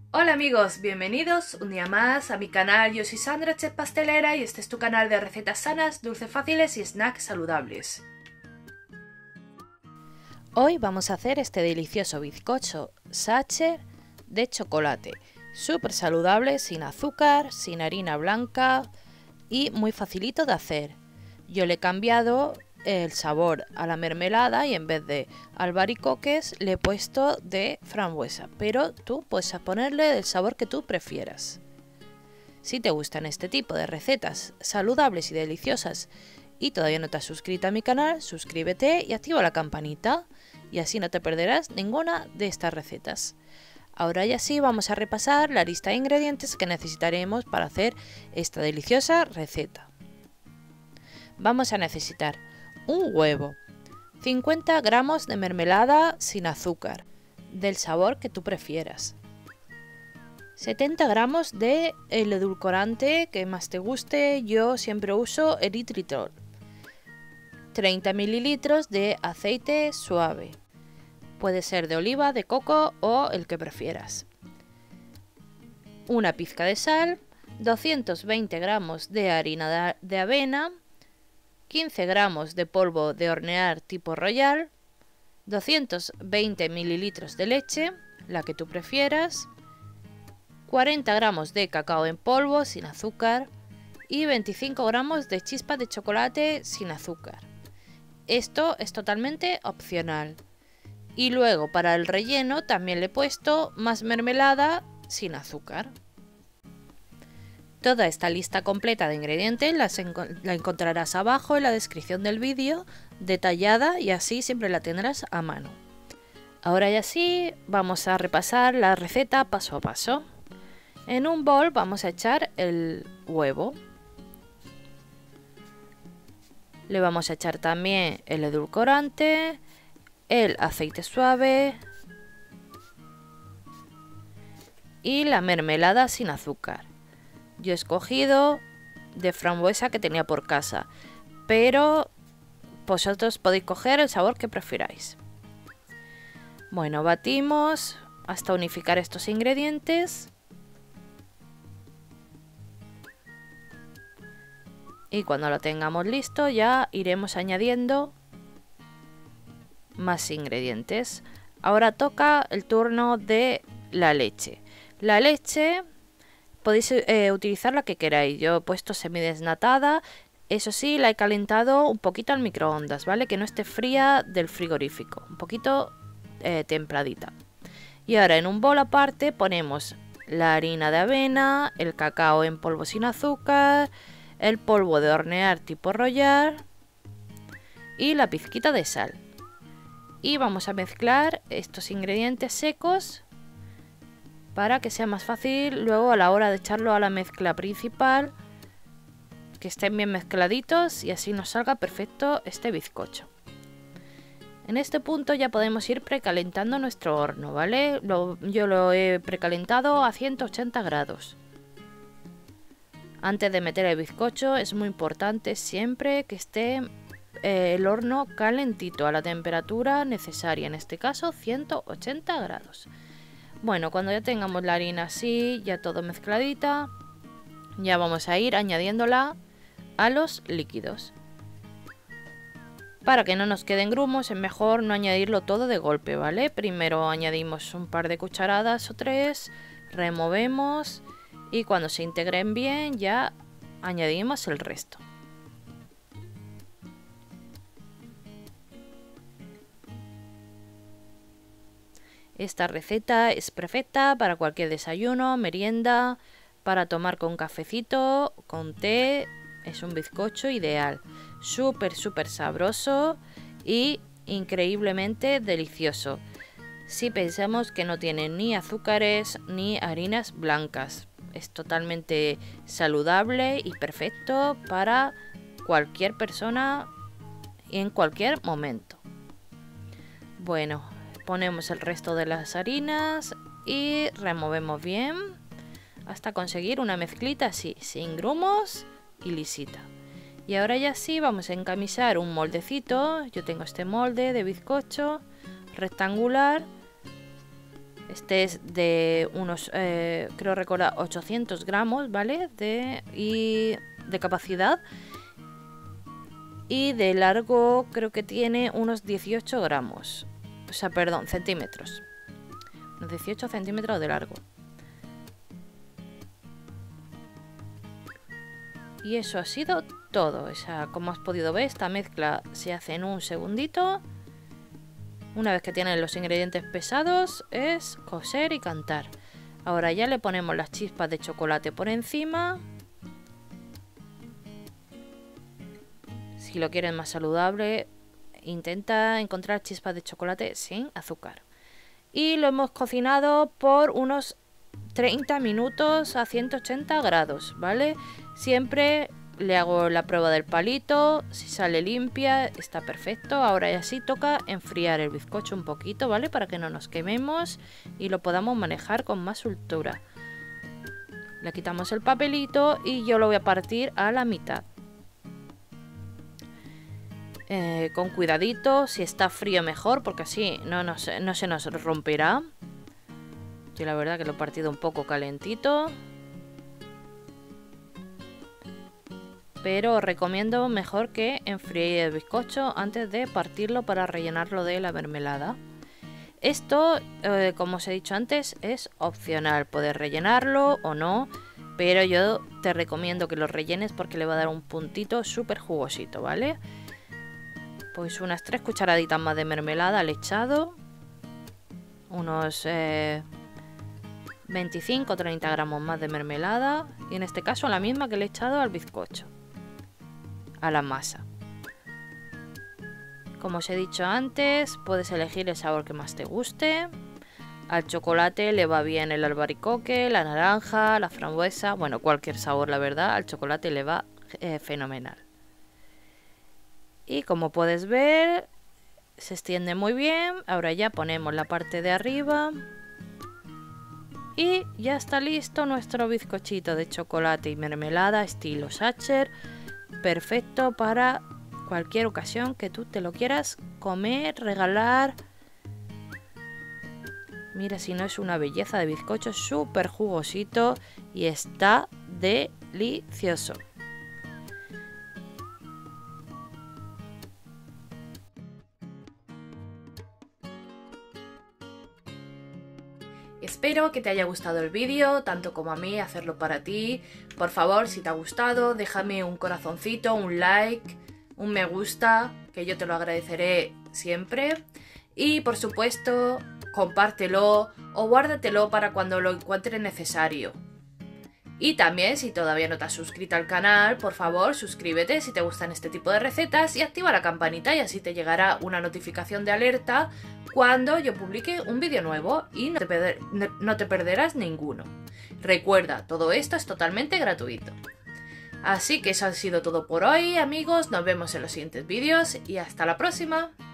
Hola amigos, bienvenidos un día más a mi canal. Yo soy Sandra, chef pastelera, y este es tu canal de recetas sanas, dulces fáciles y snacks saludables. Hoy vamos a hacer este delicioso bizcocho Sacher de chocolate, súper saludable, sin azúcar, sin harina blanca y muy facilito de hacer. Yo le he cambiado el sabor a la mermelada y en vez de albaricoques le he puesto de frambuesa, pero tú puedes ponerle el sabor que tú prefieras. Si te gustan este tipo de recetas saludables y deliciosas y todavía no te has suscrito a mi canal, suscríbete y activa la campanita y así no te perderás ninguna de estas recetas. Ahora ya sí vamos a repasar la lista de ingredientes que necesitaremos para hacer esta deliciosa receta. Vamos a necesitar un huevo, 50 gramos de mermelada sin azúcar, del sabor que tú prefieras, 70 gramos de el edulcorante que más te guste, yo siempre uso eritritol, 30 mililitros de aceite suave, puede ser de oliva, de coco o el que prefieras, una pizca de sal, 220 gramos de harina de avena, 15 gramos de polvo de hornear tipo Royal, 220 mililitros de leche, la que tú prefieras, 40 gramos de cacao en polvo sin azúcar y 25 gramos de chispas de chocolate sin azúcar. Esto es totalmente opcional. Y luego para el relleno también le he puesto más mermelada sin azúcar. Toda esta lista completa de ingredientes la encontrarás abajo en la descripción del vídeo, detallada, y así siempre la tendrás a mano. Ahora ya sí, vamos a repasar la receta paso a paso. En un bol vamos a echar el huevo. Le vamos a echar también el edulcorante, el aceite suave y la mermelada sin azúcar. Yo he escogido de frambuesa que tenía por casa, pero vosotros podéis coger el sabor que prefiráis. Bueno, batimos hasta unificar estos ingredientes. Y cuando lo tengamos listo ya iremos añadiendo más ingredientes. Ahora toca el turno de la leche. La leche podéis utilizar la que queráis. Yo he puesto semidesnatada. Eso sí, la he calentado un poquito al microondas, ¿vale? Que no esté fría del frigorífico. Un poquito templadita. Y ahora en un bol aparte ponemos la harina de avena, el cacao en polvo sin azúcar, el polvo de hornear tipo Royal y la pizquita de sal. Y vamos a mezclar estos ingredientes secos para que sea más fácil luego a la hora de echarlo a la mezcla principal, que estén bien mezcladitos y así nos salga perfecto este bizcocho. En este punto ya podemos ir precalentando nuestro horno, ¿vale? Yo lo he precalentado a 180 grados. Antes de meter el bizcocho es muy importante siempre que esté el horno calentito a la temperatura necesaria, en este caso 180 grados. Bueno, cuando ya tengamos la harina así, ya todo mezcladita, ya vamos a ir añadiéndola a los líquidos. Para que no nos queden grumos es mejor no añadirlo todo de golpe, ¿vale? Primero añadimos un par de cucharadas o 3, removemos y cuando se integren bien ya añadimos el resto. Esta receta es perfecta para cualquier desayuno, merienda, para tomar con cafecito, con té. Es un bizcocho ideal, súper sabroso y increíblemente delicioso. Si pensamos que no tiene ni azúcares ni harinas blancas, es totalmente saludable y perfecto para cualquier persona y en cualquier momento. Bueno, ponemos el resto de las harinas y removemos bien hasta conseguir una mezclita así, sin grumos y lisita. Y ahora ya sí vamos a encamisar un moldecito. Yo tengo este molde de bizcocho rectangular Este es de unos, creo recordar, 800 gramos, ¿vale? De capacidad. Y de largo creo que tiene unos 18 gramos. O sea, perdón, centímetros. Unos 18 centímetros de largo. Y eso ha sido todo. O sea, como has podido ver, esta mezcla se hace en un segundito. Una vez que tienen los ingredientes pesados, es coser y cantar. Ahora ya le ponemos las chispas de chocolate por encima. Si lo quieres más saludable, intenta encontrar chispas de chocolate sin azúcar. Y lo hemos cocinado por unos 30 minutos a 180 grados, ¿vale? Siempre le hago la prueba del palito, si sale limpia, está perfecto. Ahora ya sí toca enfriar el bizcocho un poquito, ¿vale? Para que no nos quememos y lo podamos manejar con más soltura. Le quitamos el papelito y yo lo voy a partir a la mitad. Con cuidadito, si está frío mejor, porque así no se nos romperá. Yo la verdad que lo he partido un poco calentito. Pero os recomiendo mejor que enfriéis el bizcocho antes de partirlo para rellenarlo de la mermelada. Esto, como os he dicho antes, es opcional. Poder rellenarlo o no, pero yo te recomiendo que lo rellenes porque le va a dar un puntito súper jugosito, ¿vale? Pues unas 3 cucharaditas más de mermelada le he echado. Unos 25 o 30 gramos más de mermelada. Y en este caso la misma que le he echado al bizcocho. A la masa. Como os he dicho antes, puedes elegir el sabor que más te guste. Al chocolate le va bien el albaricoque, la naranja, la frambuesa. Bueno, cualquier sabor, la verdad, al chocolate le va fenomenal. Y como puedes ver, se extiende muy bien. Ahora ya ponemos la parte de arriba. Y ya está listo nuestro bizcochito de chocolate y mermelada estilo Sacher. Perfecto para cualquier ocasión que tú te lo quieras comer, regalar. Mira si no es una belleza de bizcocho, súper jugosito y está delicioso. Espero que te haya gustado el vídeo, tanto como a mí, hacerlo para ti. Por favor, si te ha gustado, déjame un corazoncito, un like, un me gusta, que yo te lo agradeceré siempre. Y por supuesto, compártelo o guárdatelo para cuando lo encuentres necesario. Y también, si todavía no te has suscrito al canal, por favor, suscríbete si te gustan este tipo de recetas y activa la campanita y así te llegará una notificación de alerta cuando yo publique un vídeo nuevo y no te perderás ninguno. Recuerda, todo esto es totalmente gratuito. Así que eso ha sido todo por hoy, amigos. Nos vemos en los siguientes vídeos y hasta la próxima.